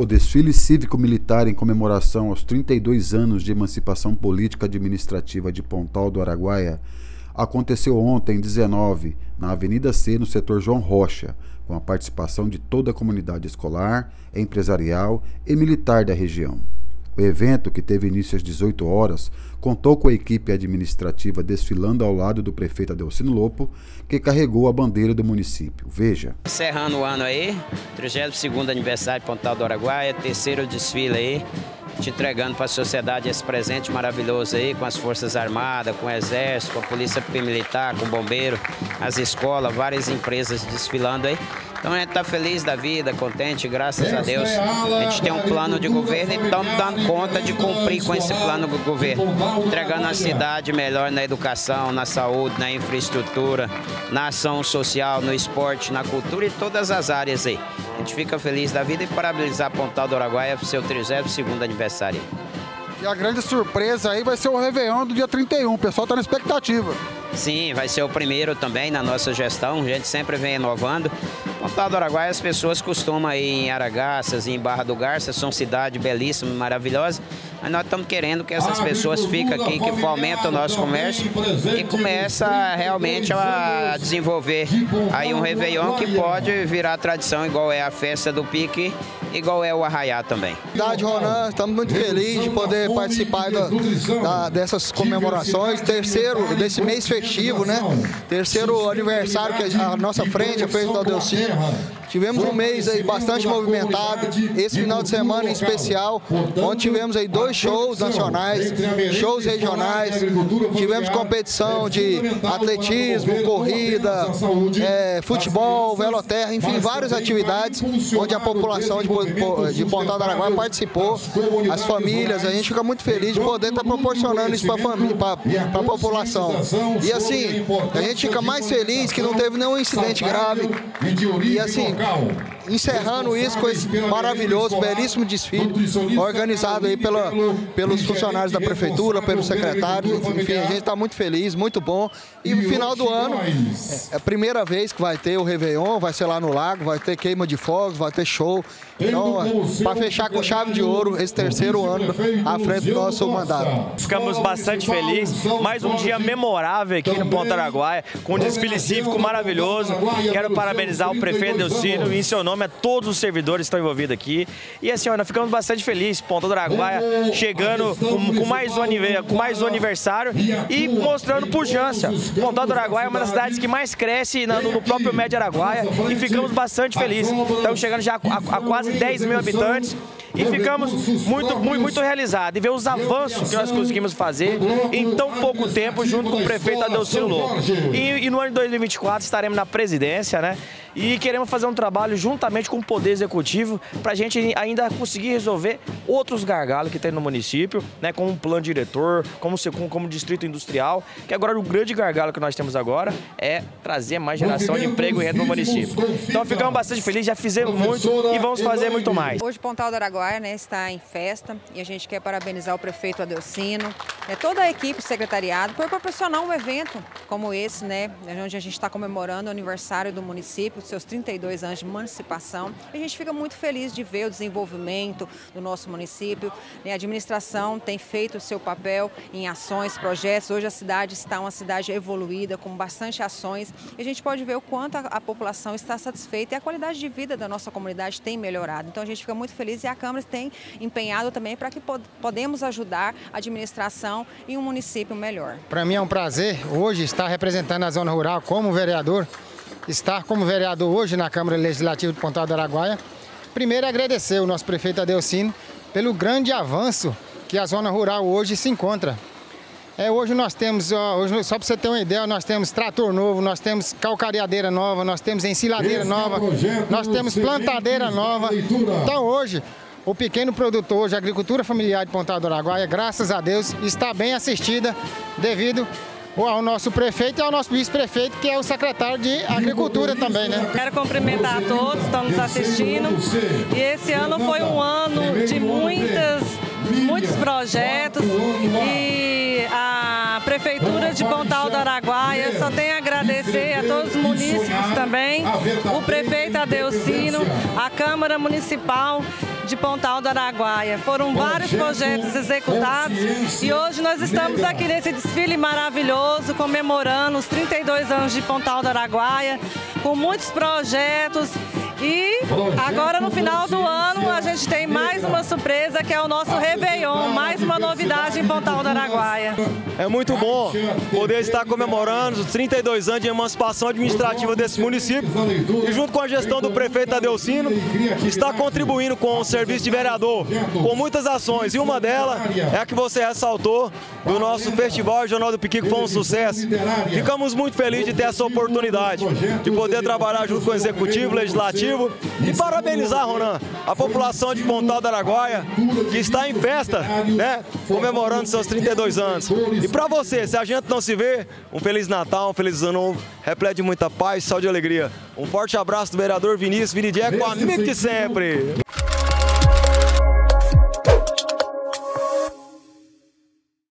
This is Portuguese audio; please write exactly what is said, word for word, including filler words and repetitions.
O desfile cívico-militar em comemoração aos trinta e dois anos de emancipação política administrativa de Pontal do Araguaia aconteceu ontem, dezenove, na Avenida C, no setor João Rocha, com a participação de toda a comunidade escolar, empresarial e militar da região. O evento, que teve início às dezoito horas, contou com a equipe administrativa desfilando ao lado do prefeito Adelcino Lopo, que carregou a bandeira do município. Veja. Encerrando o ano aí, trigésimo segundo aniversário de Pontal do Araguaia, terceiro desfile aí, te entregando para a sociedade esse presente maravilhoso aí, com as Forças Armadas, com o Exército, com a Polícia Militar, com o Bombeiro, as escolas, várias empresas desfilando aí. Então a gente está feliz da vida, contente, graças a Deus. A gente tem um plano de governo e estamos dando conta de cumprir com esse plano de governo. Entregando a cidade melhor na educação, na saúde, na infraestrutura, na ação social, no esporte, na cultura e todas as áreas aí. A gente fica feliz da vida e parabenizar Pontal do Araguaia para o seu trigésimo segundo aniversário. E a grande surpresa aí vai ser o Réveillon do dia trinta e um, o pessoal está na expectativa. Sim, vai ser o primeiro também na nossa gestão, a gente sempre vem inovando. Pontal do Araguaia, as pessoas costumam ir em Aragaças e em Barra do Garça, são cidades belíssimas, maravilosas, mas nós estamos querendo que essas pessoas fiquem aqui, que fomentem o nosso comércio e começa realmente a desenvolver aí um Réveillon que pode virar tradição, igual é a festa do Pique, igual é o Arraiá também. Cidade Ronan, estamos muito felizes de poder participar da, da, dessas comemorações, terceiro desse mês festivo, né? Terceiro aniversário que a nossa frente, a frente do Adelcino. Tivemos um mês aí bastante movimentado, esse final de semana em especial, onde tivemos aí dois shows nacionais, shows regionais, tivemos competição de atletismo, corrida, é, futebol, veloterra, enfim, várias atividades onde a população de, de Pontal do Araguaia participou, as famílias, a gente fica muito feliz de poder estar proporcionando isso para a família, para a população. E assim, a gente fica mais feliz que não teve nenhum incidente grave. E assim, encerrando isso com esse maravilhoso, belíssimo desfile organizado aí pela, pelos funcionários da prefeitura, pelos secretários, enfim, a gente está muito feliz, muito bom. E no final do ano, é a primeira vez que vai ter o Réveillon, vai ser lá no lago, vai ter queima de fogos, vai ter show. Então, para fechar com chave de ouro esse terceiro ano à frente do nosso mandato. Ficamos bastante felizes, mais um dia memorável aqui no Pontal do Araguaia, com um desfile cívico maravilhoso. Quero parabenizar o prefeito Adelcino e em seu nome a todos os servidores que estão envolvidos aqui. E assim, ó, nós ficamos bastante felizes, Pontal do Araguaia chegando com, com, mais um, com mais um aniversário e mostrando pujança. Pontal do Araguaia é uma das cidades que mais cresce no, no próprio Médio Araguaia e ficamos bastante felizes. Estamos chegando já a, a quase dez mil habitantes. E ficamos muito, muito, muito realizados em ver os avanços que nós conseguimos fazer em tão pouco tempo junto com o prefeito Adelcino Lopo. E, e no ano de dois mil e vinte e quatro estaremos na presidência, né? E queremos fazer um trabalho juntamente com o Poder Executivo para a gente ainda conseguir resolver outros gargalos que tem no município, né? Como um plano diretor, como, como distrito industrial, que agora o grande gargalo que nós temos agora é trazer mais geração de emprego e renda no município. Então ficamos bastante felizes, já fizemos muito e vamos fazer muito mais. Hoje Pontal do Araguaia, né, está em festa e a gente quer parabenizar o prefeito Adelcino, né, toda a equipe, o secretariado, por proporcionar um evento como esse, né, onde a gente está comemorando o aniversário do município, seus trinta e dois anos de emancipação. A gente fica muito feliz de ver o desenvolvimento do nosso município, né, a administração tem feito o seu papel em ações, projetos. Hoje a cidade está uma cidade evoluída, com bastante ações, e a gente pode ver o quanto a, a população está satisfeita e a qualidade de vida da nossa comunidade tem melhorado. Então a gente fica muito feliz e a Câmara tem empenhado também para que pod podemos ajudar a administração em um município melhor. Para mim é um prazer hoje estar representando a zona rural como vereador, estar como vereador hoje na Câmara Legislativa de Pontal do Araguaia. Primeiro agradecer o nosso prefeito Adelcino pelo grande avanço que a zona rural hoje se encontra. É, hoje nós temos, hoje, só para você ter uma ideia, nós temos trator novo, nós temos calcareadeira nova, nós temos ensiladeira nova, nós temos plantadeira nova. Então hoje, o pequeno produtor de agricultura familiar de Pontal do Araguaia, graças a Deus, está bem assistida devido ao nosso prefeito e ao nosso vice-prefeito, que é o secretário de Agricultura também, né? Quero cumprimentar a todos que estão nos assistindo. E esse ano foi um ano de muitas, muitos projetos e a Prefeitura de Pontal do Araguaia só tem a agradecer a todos os munícipes também, o prefeito Adelcino, a Câmara Municipal de Pontal do Araguaia. Foram vários projetos executados e hoje nós estamos aqui nesse desfile maravilhoso, comemorando os trinta e dois anos de Pontal do Araguaia, com muitos projetos. E agora, no final do ano, a gente tem mais uma surpresa, que é o nosso Réveillon, mais uma novidade em Pontal do Araguaia. É muito bom poder estar comemorando os trinta e dois anos de emancipação administrativa desse município e, junto com a gestão do prefeito Adelcino, está contribuindo com o serviço de vereador, com muitas ações. E uma delas é a que você ressaltou, do nosso Festival Regional do Piqui, que foi um sucesso. Ficamos muito felizes de ter essa oportunidade, de poder trabalhar junto com o Executivo, Legislativo, e parabenizar, Ronan, a população de Pontal do Araguaia, que está em festa, né, comemorando seus trinta e dois anos. E para você, se a gente não se vê, um Feliz Natal, um Feliz Ano Novo, repleto de muita paz, saúde e alegria. Um forte abraço do vereador Vinícius Vinidié, com amigo de sempre.